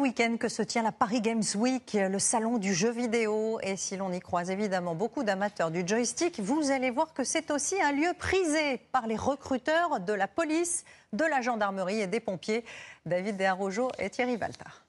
week-end que se tient la Paris Games Week, le salon du jeu vidéo. Et si l'on y croise évidemment beaucoup d'amateurs du joystick, vous allez voir que c'est aussi un lieu prisé par les recruteurs de la police, de la gendarmerie et des pompiers. David Desarrojo et Thierry Valtard.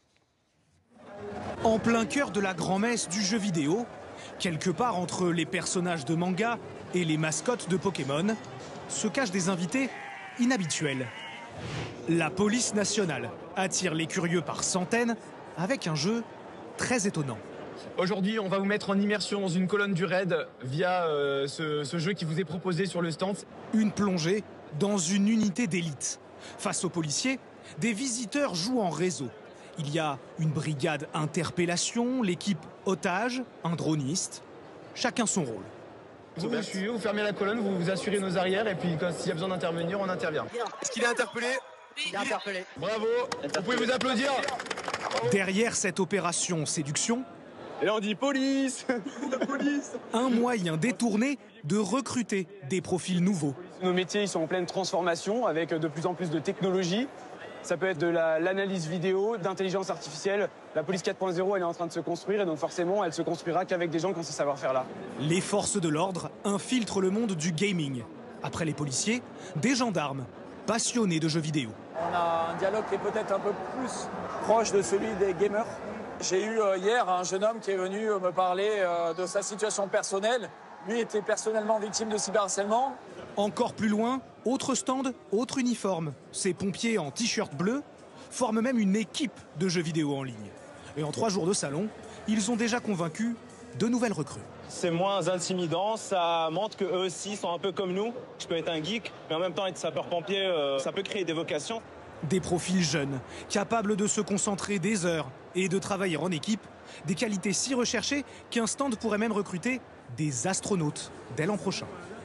En plein cœur de la grand-messe du jeu vidéo, quelque part entre les personnages de manga et les mascottes de Pokémon, se cachent des invités inhabituels. La police nationale attire les curieux par centaines avec un jeu très étonnant. Aujourd'hui, on va vous mettre en immersion dans une colonne du raid via ce jeu qui vous est proposé sur le stand. Une plongée dans une unité d'élite. Face aux policiers, des visiteurs jouent en réseau. Il y a une brigade interpellation, l'équipe otage, un droniste. Chacun son rôle. Vous suivez, vous fermez la colonne, vous vous assurez nos arrières et puis s'il y a besoin d'intervenir, on intervient. Est-ce qu'il est interpellé? Il est interpellé. Bravo, vous pouvez vous applaudir. Derrière cette opération séduction, et là on dit police. Police. Un moyen détourné de recruter des profils nouveaux. Nos métiers ils sont en pleine transformation avec de plus en plus de technologie. Ça peut être de l'analyse vidéo, d'intelligence artificielle. La police 4.0, elle est en train de se construire et donc forcément, elle se construira qu'avec des gens qui ont ce savoir-faire-là. Les forces de l'ordre infiltrent le monde du gaming. Après les policiers, des gendarmes passionnés de jeux vidéo. On a un dialogue qui est peut-être un peu plus proche de celui des gamers. J'ai eu hier un jeune homme qui est venu me parler de sa situation personnelle. Lui était personnellement victime de cyberharcèlement. Encore plus loin, autre stand, autre uniforme. Ces pompiers en t-shirt bleu forment même une équipe de jeux vidéo en ligne. Et en 3 jours de salon, ils ont déjà convaincu de nouvelles recrues. C'est moins intimidant, ça montre qu'eux aussi sont un peu comme nous. Je peux être un geek, mais en même temps être sapeur-pompier, ça peut créer des vocations. Des profils jeunes, capables de se concentrer des heures et de travailler en équipe. Des qualités si recherchées qu'un stand pourrait même recruter des astronautes dès l'an prochain.